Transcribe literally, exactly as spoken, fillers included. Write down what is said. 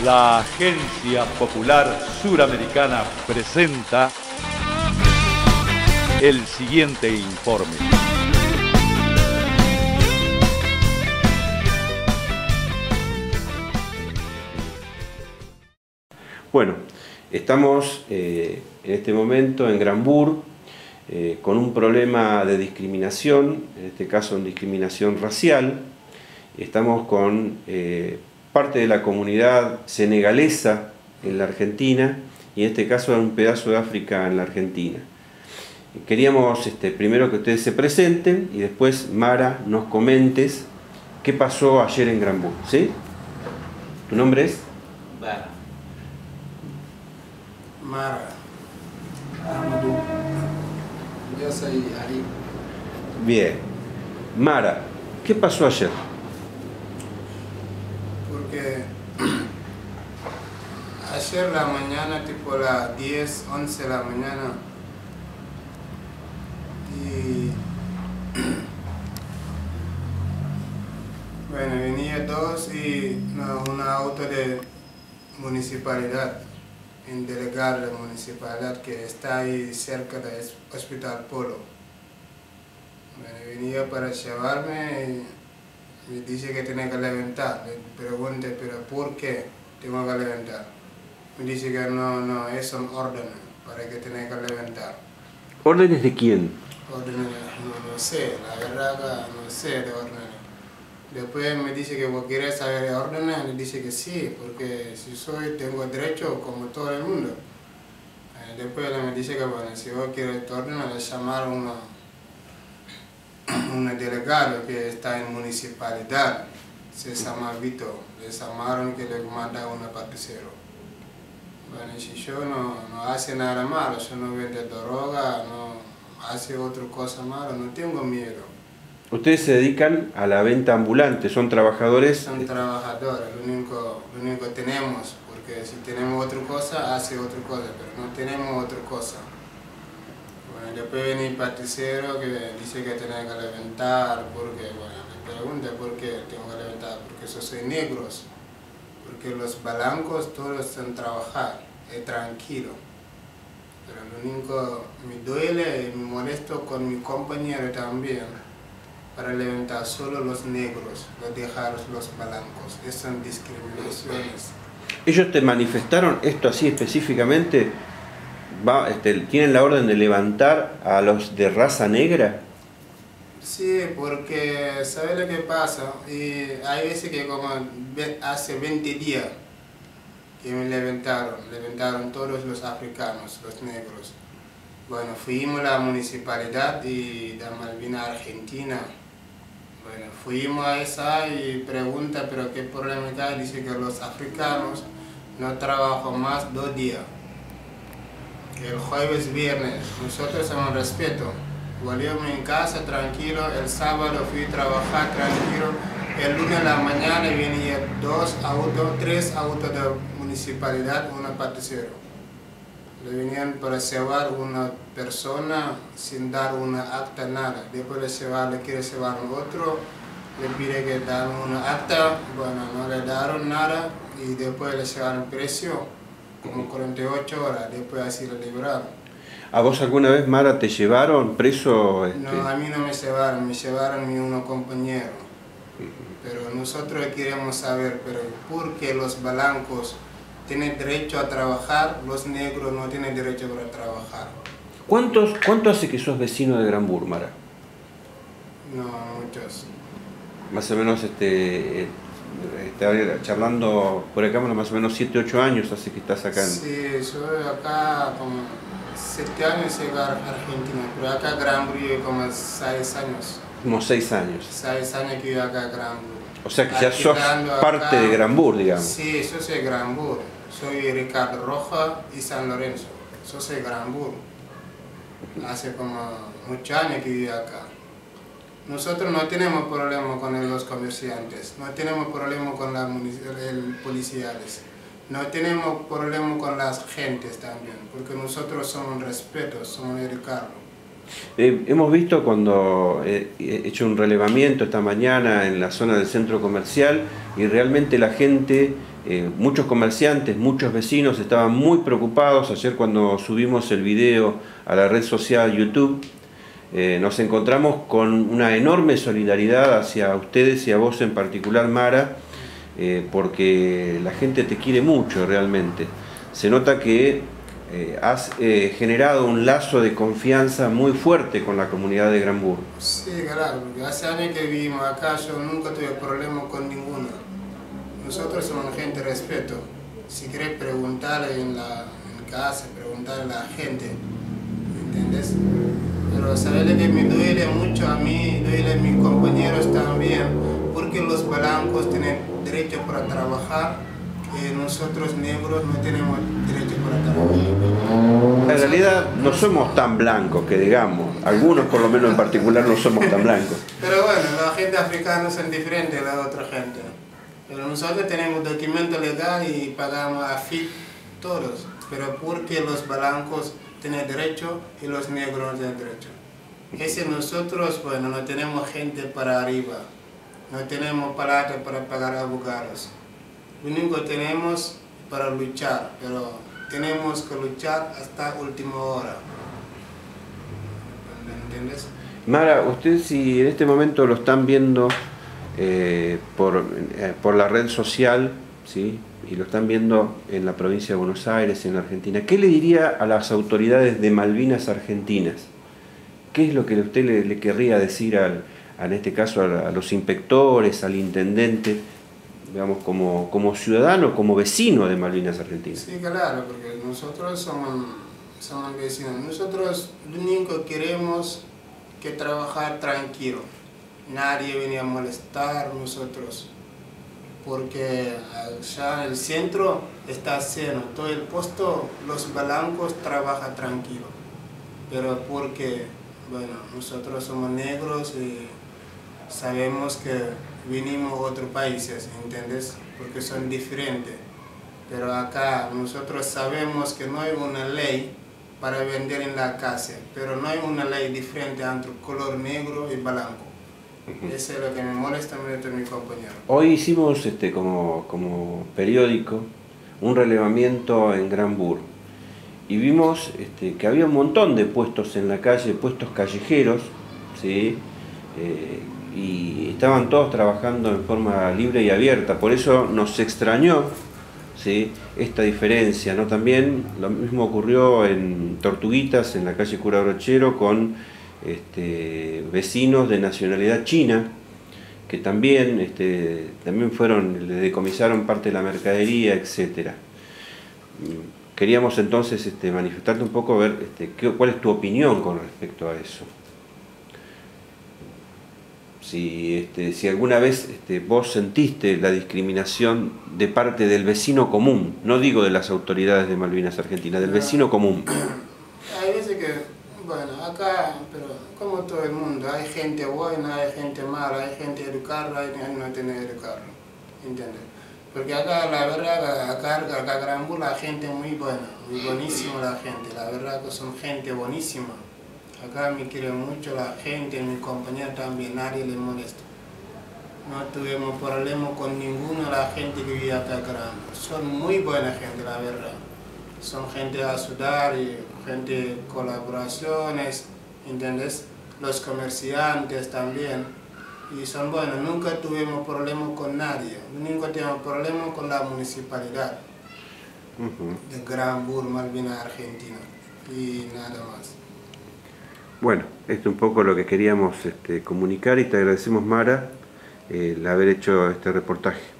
La Agencia Popular Suramericana presenta el siguiente informe. Bueno, estamos eh, en este momento en Granbur eh, con un problema de discriminación, en este caso en discriminación racial. Estamos con eh, parte de la comunidad senegalesa en la Argentina y en este caso un pedazo de África en la Argentina. Queríamos este, primero que ustedes se presenten y después, Mara, nos comentes qué pasó ayer en Granbur, ¿sí? ¿Tu nombre es? Mara. Mara. Amadou. Yo soy Ali. Bien. Mara, ¿qué pasó ayer? Porque ayer la mañana, tipo las diez, once de la mañana, y bueno, venía dos y no, un auto de municipalidad, un delegado de municipalidad que está ahí cerca del Hospital Polo. Bueno, venía para llevarme y me dice que tiene que levantar. Le pregunté, pero ¿por qué tengo que levantar? Me dice que no, no, es un orden para que tiene que levantar. ¿Órdenes de quién? Órdenes, no, no sé, la verdad no sé de órdenes. Después me dice que vos quieres saber de órdenes, le dice que sí, porque si soy, tengo derecho como todo el mundo. Eh, después me dice que bueno, si vos quieres órdenes, le llamaron una un delegado que está en municipalidad, se llama Vito, le llamaron que le manda un particero. Bueno, si yo no, no hace nada malo, yo no vende droga, no hace otra cosa mala, no tengo miedo. Ustedes se dedican a la venta ambulante, son trabajadores... Son trabajadores, lo único, lo único que tenemos, porque si tenemos otra cosa, hace otra cosa, pero no tenemos otra cosa. Bueno, después viene el particero que dice que tiene que levantar, porque, bueno, me pregunta por qué tengo que levantar, porque yo soy negros, porque los blancos todos están trabajar, es tranquilo. Pero lo único que me duele y me molesto con mi compañero también, para levantar solo los negros, no dejar los blancos, esas son discriminaciones. ¿Ellos te manifestaron esto así específicamente? Va, este, ¿Tienen la orden de levantar a los de raza negra? Sí, porque ¿sabes lo que pasa? Y hay veces que como hace veinte días que me levantaron, levantaron todos los africanos, los negros. Bueno, fuimos a la municipalidad y de Malvinas, Argentina. Bueno, fuimos a esa y pregunta, pero qué problema hay, dice que los africanos no trabajan más dos días. El jueves, viernes, nosotros somos respeto. Volvimos en casa tranquilo, el sábado fui a trabajar tranquilo, el lunes a la mañana venían dos autos, tres autos de municipalidad, una particero. Le venían para llevar una persona sin dar una acta, nada. Después de llevar, le quiere llevar otro, le pide que dan una acta, bueno, no le dieron nada y después le llevaron precio, como cuarenta y ocho horas, después así lo libraron. ¿A vos alguna vez, Mara, te llevaron preso? Este... No, a mí no me llevaron, me llevaron mi uno compañero. Pero nosotros queremos saber, pero ¿por qué los blancos tienen derecho a trabajar, los negros no tienen derecho para trabajar? ¿Cuántos, ¿Cuánto hace que sos vecino de Granbur, Mara? No, muchos. Más o menos, este, este, charlando por acá, más o menos siete, ocho años hace que estás acá. En... Sí, soy acá como siete años llegué a Argentina, pero acá en Granbur llevo como seis años. Como seis años. Seis años que vivo acá en Granbur. O sea que ya sos parte acá de Granbur, digamos. Sí, yo soy Granbur. Soy Ricardo Roja y San Lorenzo. Yo soy Granbur. Hace como muchos años que vivo acá. Nosotros no tenemos problema con los comerciantes, no tenemos problema con los policiales, no tenemos problema con las gentes también, porque nosotros somos respetos, somos educados. Eh, hemos visto cuando eh, he hecho un relevamiento esta mañana en la zona del centro comercial y realmente la gente, eh, muchos comerciantes, muchos vecinos estaban muy preocupados. Ayer cuando subimos el video a la red social YouTube, eh, nos encontramos con una enorme solidaridad hacia ustedes y a vos en particular, Mara, eh, porque la gente te quiere mucho realmente. Se nota que Eh, has eh, generado un lazo de confianza muy fuerte con la comunidad de Granbur. Sí, claro, porque hace años que vivimos acá, yo nunca tuve problemas con ninguno. Nosotros somos gente de respeto. Si querés preguntarle en la en casa, preguntarle a la gente, ¿entiendes? Pero sabes que me duele mucho a mí, duele a mis compañeros también, porque los blancos tienen derecho para trabajar. Eh, nosotros negros no tenemos derecho para trabajar. En realidad no somos tan blancos que digamos, algunos por lo menos en particular no somos tan blancos. Pero bueno, la gente africana son diferentes a la otra gente. Pero nosotros tenemos documento legal y pagamos a F I P todos. Pero porque los blancos tienen derecho y los negros no tienen derecho. Ese nosotros, bueno, no tenemos gente para arriba. No tenemos plata para pagar abogados. Lo único que tenemos para luchar, pero tenemos que luchar hasta última hora. ¿Entiendes? Mara, usted si en este momento lo están viendo eh, por, eh, por la red social, ¿sí? Y lo están viendo en la provincia de Buenos Aires, en la Argentina, ¿qué le diría a las autoridades de Malvinas Argentinas? ¿Qué es lo que usted le, le querría decir, al, a, en este caso, a, a los inspectores, al intendente, digamos, como, como ciudadano, como vecino de Malvinas Argentinas? Sí, claro, porque nosotros somos, somos vecinos. Nosotros lo único que queremos que trabajar tranquilo. Nadie viene a molestar nosotros, porque allá en el centro está lleno. Todo el puesto, los blancos trabajan tranquilo. Pero porque, bueno, nosotros somos negros y sabemos que vinimos a otros países, ¿entiendes? Porque son diferentes. Pero acá nosotros sabemos que no hay una ley para vender en la casa, pero no hay una ley diferente entre color negro y blanco. Uh-huh. Eso es lo que me molesta mucho a mi compañero. Hoy hicimos este, como, como periódico un relevamiento en Granbur y vimos este, que había un montón de puestos en la calle, puestos callejeros, ¿sí? Eh, y estaban todos trabajando en forma libre y abierta. Por eso nos extrañó, ¿sí?, esta diferencia, ¿no? También lo mismo ocurrió en Tortuguitas, en la calle Cura Brochero, con este, vecinos de nacionalidad china, que también, este, también fueron, le decomisaron parte de la mercadería, etcétera. Queríamos entonces este, manifestarte un poco, ver este, qué, cuál es tu opinión con respecto a eso. Si, este, si alguna vez este, vos sentiste la discriminación de parte del vecino común, no digo de las autoridades de Malvinas Argentinas, del vecino común. Hay veces que, bueno, acá, pero como todo el mundo, hay gente buena, hay gente mala, hay gente educada, hay gente no tiene educada, ¿entiendes? Porque acá, la verdad, acá, acá Granbur, la gente es muy buena, muy buenísima la gente, la verdad que son gente buenísima. Acá me quiere mucho la gente, mi compañero también, nadie le molesta. No tuvimos problemas con ninguna de la gente que vive acá en Granbur. Son muy buena gente, la verdad. Son gente a ayudar y gente de colaboraciones, ¿entiendes? Los comerciantes también. Y son buenos, nunca tuvimos problemas con nadie. Nunca tuvimos problemas con la municipalidad uh-huh. de Granbur, Malvinas Argentina. Y nada más. Bueno, esto es un poco lo que queríamos este, comunicar y te agradecemos, Mara, el haber hecho este reportaje.